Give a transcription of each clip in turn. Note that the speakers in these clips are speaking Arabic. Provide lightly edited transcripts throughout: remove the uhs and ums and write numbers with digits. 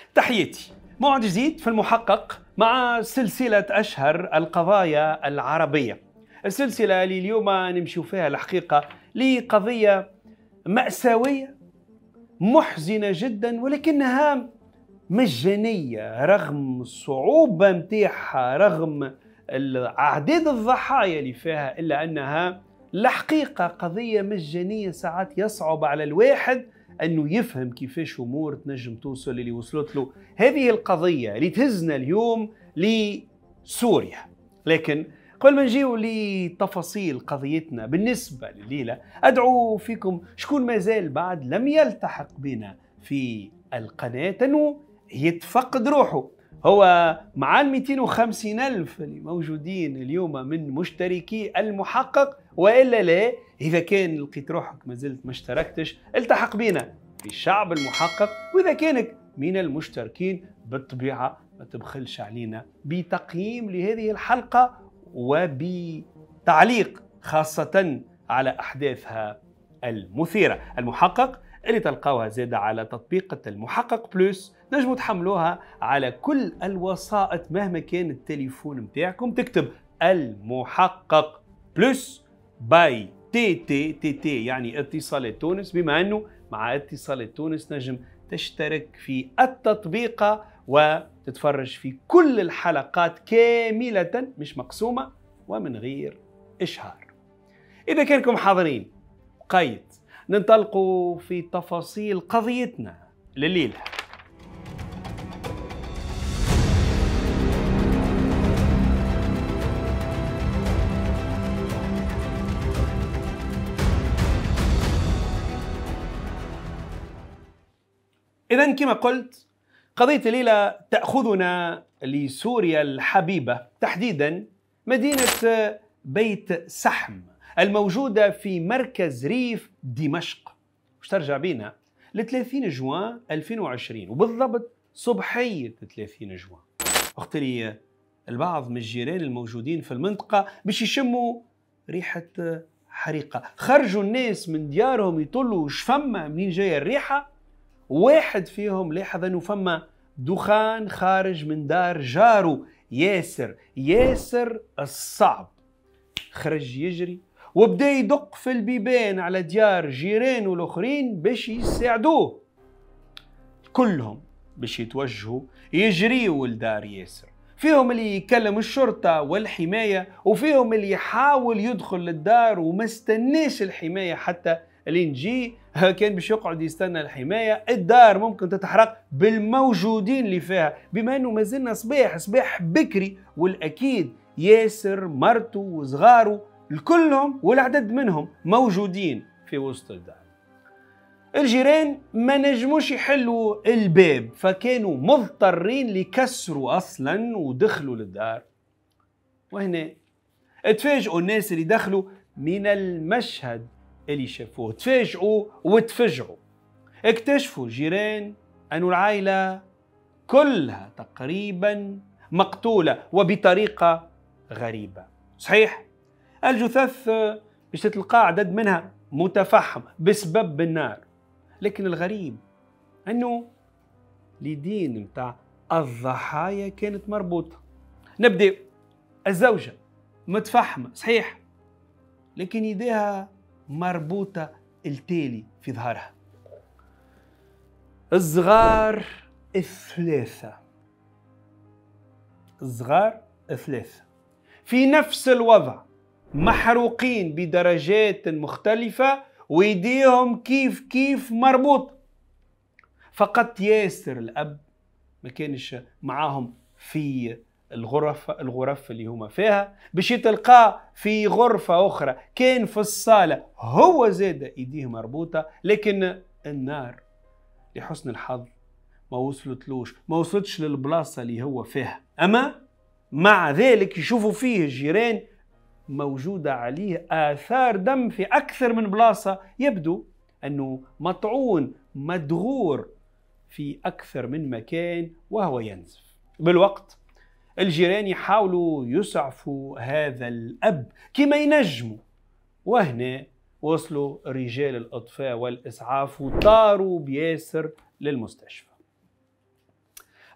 تحياتي، موعد جديد في المحقق مع سلسلة أشهر القضايا العربية. السلسلة اللي اليوم نمشي فيها الحقيقة لقضية مأساوية محزنة جدا، ولكنها مجانية رغم الصعوبة متاعها، رغم أعداد الضحايا اللي فيها، إلا أنها الحقيقة قضية مجانية. ساعات يصعب على الواحد أنه يفهم كيفاش أمور تنجم توصل اللي وصلت له هذه القضية اللي تهزنا اليوم لسوريا. لكن قبل ما نجيو لتفاصيل قضيتنا بالنسبة لليلة، أدعو فيكم شكون ما زال بعد لم يلتحق بنا في القناة أنه يتفقد روحه. هو مع 250 ألف اللي موجودين اليوم من مشتركي المحقق، وإلا لا، إذا كان لقيت روحك ما زلت ما اشتركتش، التحق بنا في الشعب المحقق. وإذا كانك من المشتركين بالطبيعة ما تبخلش علينا بتقييم لهذه الحلقة وبتعليق، خاصة على أحداثها المثيرة. المحقق اللي تلقاوها زادة على تطبيق المحقق بلس، نجموا تحملوها على كل الوسائط مهما كان التليفون متاعكم. تكتب المحقق بلس باي تي يعني اتصالات تونس، بما أنه مع اتصالات تونس نجم تشترك في التطبيق وتتفرج في كل الحلقات كاملة، مش مقسومة ومن غير إشهار. إذا كانكم حاضرين قيد ننطلقوا في تفاصيل قضيتنا لليلة. إذن كما قلت، قضية الليلة تأخذنا لسوريا الحبيبة، تحديدا مدينة بيت سحم الموجودة في مركز ريف دمشق. وش ترجع بينا ل 30 جوان 2020، وبالضبط صبحية 30 جوان، وقت اللي البعض من الجيران الموجودين في المنطقة باش يشموا ريحة حريقة. خرجوا الناس من ديارهم يطلوا وش فما منين جاية الريحة. واحد فيهم لاحظ انه فما دخان خارج من دار جاره ياسر الصعب. خرج يجري وبدا يدق في البيبان على ديار جيرانه الاخرين باش يساعدوه، كلهم باش يتوجهوا يجريوا لدار ياسر. فيهم اللي يكلم الشرطة والحماية، وفيهم اللي يحاول يدخل للدار وما استناش الحماية حتى اللي نجي. كان باش يقعد يستنى الحماية، الدار ممكن تتحرق بالموجودين اللي فيها، بما انه ما زلنا صباح بكري، والاكيد ياسر مرته وصغاره الكلهم والعدد منهم موجودين في وسط الدار. الجيران ما نجموش يحلوا الباب، فكانوا مضطرين لكسروا اصلا ودخلوا للدار. وهنا اتفاجئوا الناس اللي دخلوا من المشهد اللي شافوه، تفاجئوا وتفجعوا. اكتشفوا الجيران أن العائلة كلها تقريبا مقتولة وبطريقة غريبة. صحيح الجثث باش تلقى عدد منها متفحم بسبب النار، لكن الغريب أنه اليدين متاع الضحايا كانت مربوطة. نبدأ، الزوجة متفحمة صحيح، لكن يديها مربوطة التالي في ظهرها. الصغار الثلاثة في نفس الوضع، محروقين بدرجات مختلفة، ويديهم كيف مربوط. فقط ياسر الأب ما كانش معاهم في الغرف اللي هما فيها، باش تلقاه في غرفة أخرى كان في الصالة، هو زاد إيديه مربوطة. لكن النار لحسن الحظ ما وصلتش للبلاصة اللي هو فيها. أما مع ذلك يشوفوا فيه الجيران موجودة عليه آثار دم في أكثر من بلاصة، يبدو أنه مطعون مدغور في أكثر من مكان وهو ينزف. بالوقت الجيران يحاولوا يسعفوا هذا الأب كما ينجموا، وهنا وصلوا رجال الإطفاء والإسعاف وطاروا بياسر للمستشفى.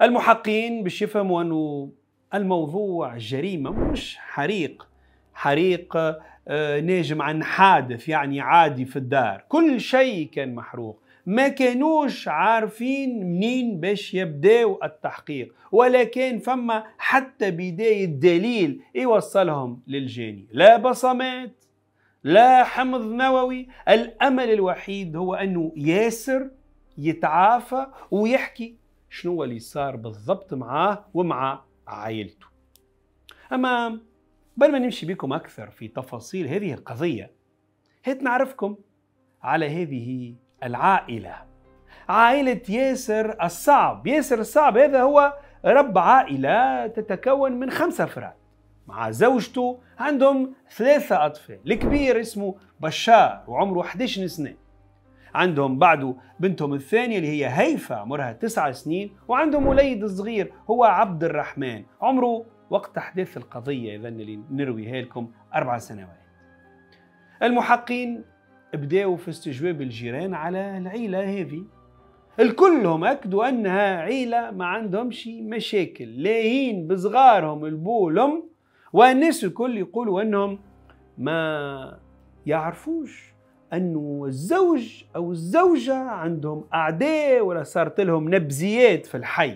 المحققين باش يفهموا أنه الموضوع جريمة مش حريق ناجم عن حادث يعني عادي في الدار. كل شيء كان محروق، ما كانوش عارفين منين باش يبداو التحقيق، ولا كان فما حتى بداية دليل يوصلهم للجاني، لا بصمات لا حمض نووي. الأمل الوحيد هو أنه ياسر يتعافى ويحكي شنو اللي صار بالضبط معاه ومع عائلته. أما قبل ما نمشي بكم أكثر في تفاصيل هذه القضية، هات نعرفكم على هذه العائلة، عائلة ياسر الصعب. ياسر الصعب هذا هو رب عائلة تتكون من 5 أفراد مع زوجته، عندهم 3 أطفال. الكبير اسمه بشار وعمره 11 سنة، عندهم بعده بنتهم الثانية اللي هي هيفا عمرها 9 سنين، وعندهم وليد صغير هو عبد الرحمن عمره وقت أحداث القضية إذن اللي نرويها لكم 4 سنوات. المحققين بداوا في استجواب الجيران على العيلة هذه، الكلهم أكدوا أنها عيلة ما عندهمش مشاكل، لاهين بصغارهم البو والأم، والناس الكل يقولوا أنهم ما يعرفوش أنه الزوج أو الزوجة عندهم أعداء ولا صارت لهم نبزيات في الحي.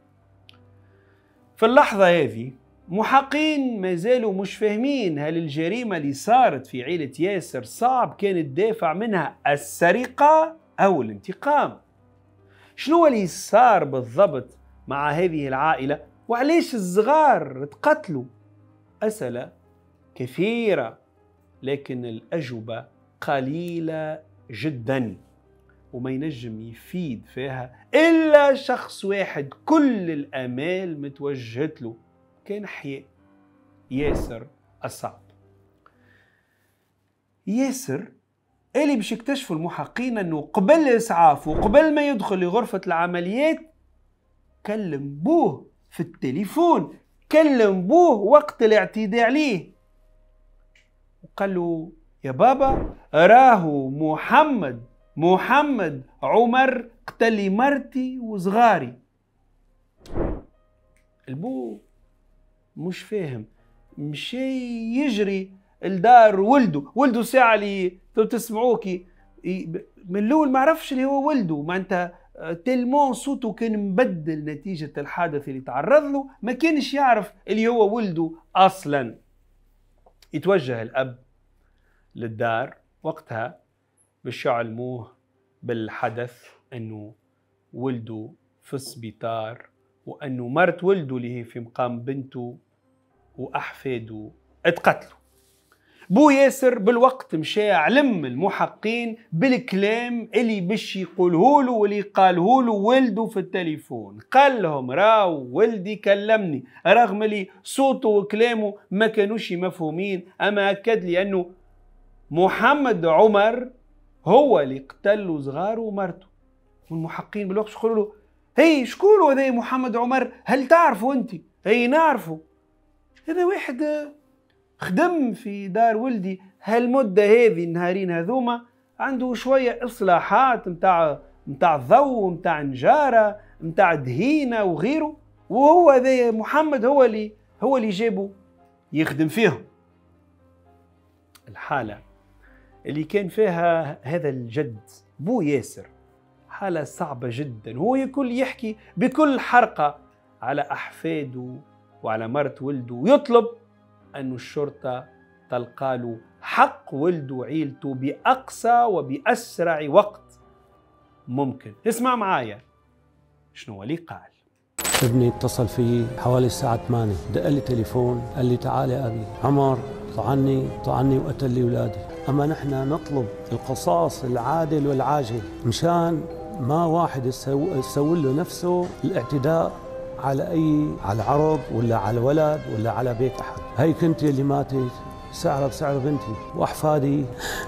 في اللحظة هذه محققين ما زالوا مش فاهمين هل الجريمة اللي صارت في عيلة ياسر صعب كانت دافع منها السرقة أو الانتقام. شنو اللي صار بالضبط مع هذه العائلة وعليش الصغار تقتلوا؟ أسئلة كثيرة لكن الأجوبة قليلة جدا، وما ينجم يفيد فيها إلا شخص واحد كل الآمال متوجهت له، كان حياء ياسر الصعب. ياسر اللي باش يكتشفوا المحققين أنه قبل إسعافه وقبل ما يدخل لغرفة العمليات كلم بوه في التليفون، كلم بوه وقت الاعتداء عليه وقال له يا بابا راهو محمد عمر قتل مرتي وصغاري. البو مش فاهم، مشي يجري لدار ولده ساعة اللي تسمعوكي من الأول ما عرفش اللي هو ولده، ما أنت تلمون صوته كان مبدل نتيجة الحادث اللي تعرض له، ما كانش يعرف اللي هو ولده أصلا. يتوجه الأب للدار وقتها باش يعلموه بالحدث أنه ولده في السبيطار، وأنه مرت ولده اللي هي في مقام بنته وأحفاده اتقتلوا. بو ياسر بالوقت مشى علم المحققين بالكلام اللي باش يقوله له واللي قاله له ولده في التليفون. قال لهم راو ولدي كلمني رغم اللي صوته وكلامه ما كانوش مفهومين، أما أكد لي أنه محمد عمر هو اللي قتل له صغاره ومرته. والمحققين بالوقت يقولوا له هي شكون هذا محمد عمر؟ هل تعرفوا أنت؟ هي نعرفه، هذا واحد خدم في دار ولدي هالمدة هذه النهارين هذوما، عنده شوية إصلاحات متاع ضوء متاع نجارة متاع دهينة وغيره، وهو ذا محمد هو اللي جابه يخدم فيهم. الحالة اللي كان فيها هذا الجد بو ياسر حالة صعبة جدا، هو يحكي بكل حرقة على أحفاده وعلى مرت ولده، ويطلب أن الشرطة تلقى له حق ولده وعيلته بأقصى وبأسرع وقت ممكن. اسمع معايا شنو اللي قال. ابني اتصل في حوالي الساعة 8، دق لي تليفون قال لي تعال يا أبي عمر طعني وقتل لي أولادي، أما نحن نطلب القصاص العادل والعاجل مشان ما واحد يسوي له نفسه الاعتداء على عرب ولا على ولد ولا على بيت أحد. هي كنتي اللي ماتت سعرة بسعر بنتي وأحفادي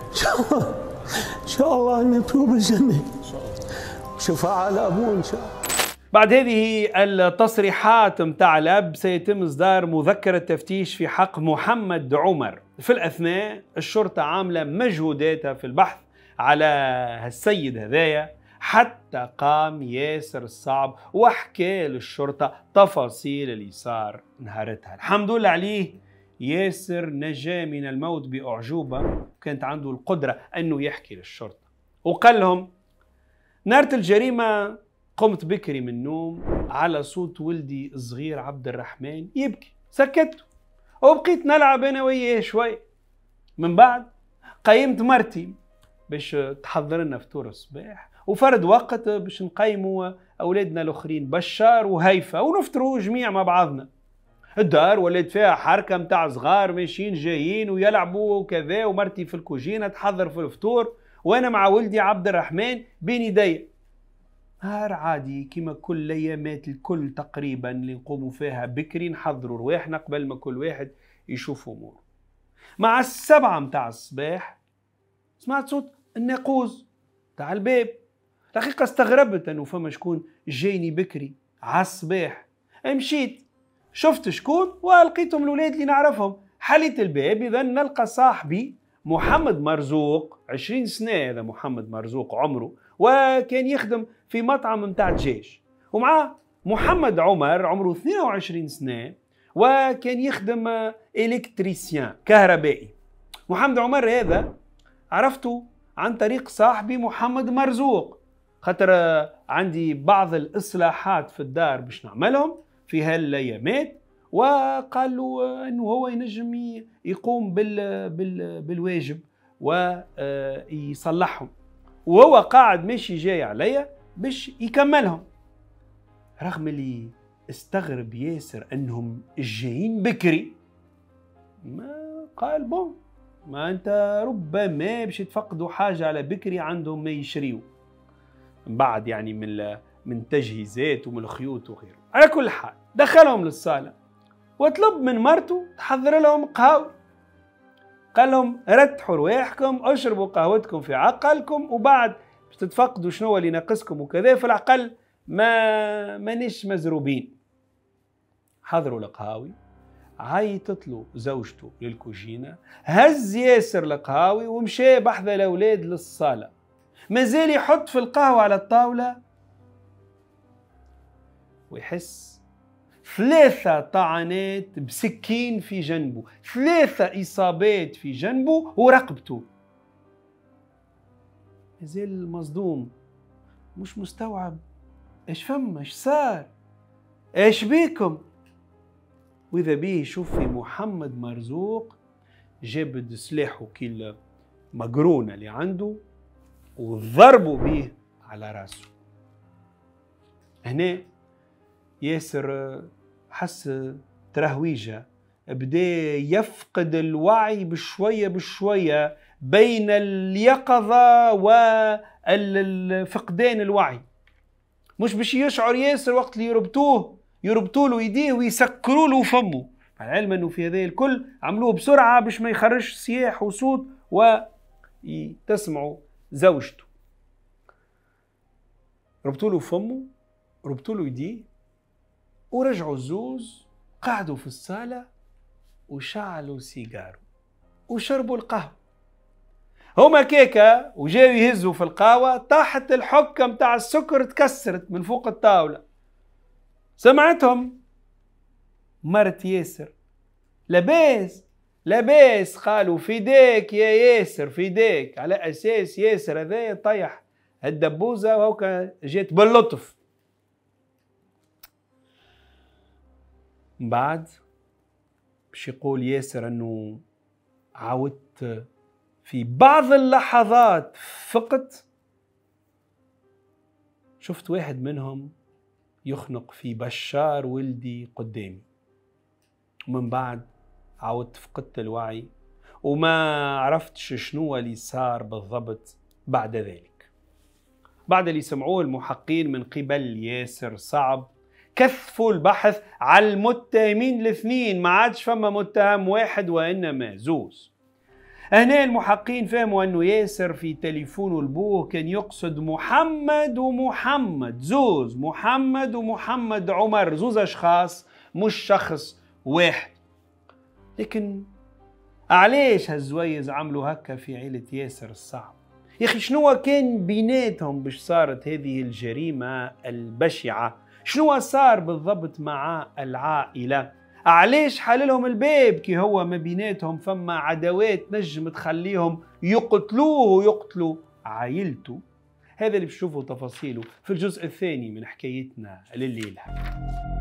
إن شاء الله أن يطلبوا بالجنة شفاعة لأبوه إن شاء الله. بعد هذه التصريحات متاع الأب سيتم إصدار مذكرة تفتيش في حق محمد عمر. في الأثناء الشرطة عاملة مجهوداتها في البحث على السيد هذايا، حتى قام ياسر الصعب وحكى للشرطة تفاصيل اللي صار نهارتها. الحمد لله عليه، ياسر نجا من الموت بأعجوبة، كانت عنده القدرة أنه يحكي للشرطة. وقال لهم: نهارة الجريمة قمت بكري من النوم على صوت ولدي الصغير عبد الرحمن يبكي، سكته وبقيت نلعب أنا وياه شوي. من بعد قيمت مرتي باش تحضر لنا فطور الصباح، وفرد وقت باش نقيموا أولادنا الأخرين بشار وهيفا ونفطروا جميع مع بعضنا. الدار ولات فيها حركة متاع صغار ماشيين جايين ويلعبوا وكذا، ومرتي في الكوجينة تحضر في الفطور وأنا مع ولدي عبد الرحمن بين يدي. نهار عادي كما كل الايامات الكل تقريبا اللي نقوموا فيها بكري نحضروا رواحنا قبل ما كل واحد يشوف اموره. مع 7 متاع الصباح سمعت صوت الناقوس تاع الباب. الحقيقة استغربت انه فما شكون جايني بكري على الصباح. مشيت شفت شكون ولقيتهم الاولاد اللي نعرفهم. حليت الباب، اذا نلقى صاحبي محمد مرزوق، 20 سنة هذا محمد مرزوق عمره، وكان يخدم في مطعم متاع دجاج. ومعاه محمد عمر عمره 22 سنة وكان يخدم إلكتريسيان كهربائي. محمد عمر هذا عرفته عن طريق صاحبي محمد مرزوق، خاطر عندي بعض الإصلاحات في الدار باش نعملهم في هالايامات، وقال له انه هو ينجم يقوم بالواجب ويصلحهم، وهو قاعد ماشي جاي عليا باش يكملهم. رغم اللي استغرب ياسر انهم جايين بكري، ما قال بون ما انت ربما باش يتفقدوا حاجه على بكري عندهم ما يشريوا بعد، يعني من تجهيزات ومن الخيوط وغيره. على كل حال دخلهم للصاله وطلب من مرته تحضر لهم قهوه. قال لهم رتحوا رواحكم، اشربوا قهوتكم في عقلكم، وبعد باش تتفقدوا شنو اللي ناقصكم وكذا، في العقل مانيش مزروبين. حضروا القهاوي، عيطت له زوجته للكوجينه، هز ياسر القهاوي ومشى بحذا الاولاد للصاله. مازال يحط في القهوه على الطاوله ويحس 3 طعنات بسكين في جنبه، 3 إصابات في جنبه ورقبته. مازال مصدوم، مش مستوعب ايش فما، ايش صار، ايش بيكم. واذا بيه يشوف في محمد مرزوق جاب سلاحه كي المقرونه اللي عنده وضربوا بيه على راسه. هنا ياسر حس ترهويجة، بدا يفقد الوعي بشوية بشوية بين اليقظة وفقدان الوعي. مش باش يشعر ياسر وقت اللي يربطوا له يديه ويسكروا له فمه، على العلم انه في هذا الكل عملوه بسرعة باش ما يخرجش صياح وصوت وتسمعوا زوجته. ربطوا له فمه، ربطوا له يديه، ورجعوا الزوز قعدوا في الصالة وشعلوا سيجارو وشربوا القهوة. هما كيكا وجاوا يهزوا في القهوة، طاحت الحكة متاع السكر تكسرت من فوق الطاولة. سمعتهم مرت ياسر، لاباس قالوا فداك يا ياسر فداك، على أساس ياسر هذا يطيح الدبوزة وهوكا جات باللطف. بعد باش يقول ياسر انه عاودت في بعض اللحظات فقط شفت واحد منهم يخنق في بشار ولدي قدامي، ومن بعد عاودت فقدت الوعي وما عرفتش شنو اللي صار بالضبط بعد ذلك. بعد اللي سمعوه المحققين من قبل ياسر صعب كثفوا البحث على المتهمين الاثنين، ما عادش فما متهم واحد وإنما زوز. هنا المحققين فهموا أنه ياسر في تليفونه لبوه كان يقصد محمد ومحمد، زوز محمد ومحمد عمر، زوز أشخاص مش شخص واحد. لكن علاش هالزويز عملوا هكا في عيلة ياسر الصعب؟ يا أخي شنو كان بيناتهم باش صارت هذه الجريمة البشعة؟ شنو صار بالضبط مع العائلة؟ علاش حللهم الباب كي هو ما بيناتهم فما عداوات نجم تخليهم يقتلوه ويقتلوا عائلته؟ هذا اللي بشوفوا تفاصيله في الجزء الثاني من حكايتنا لليلة.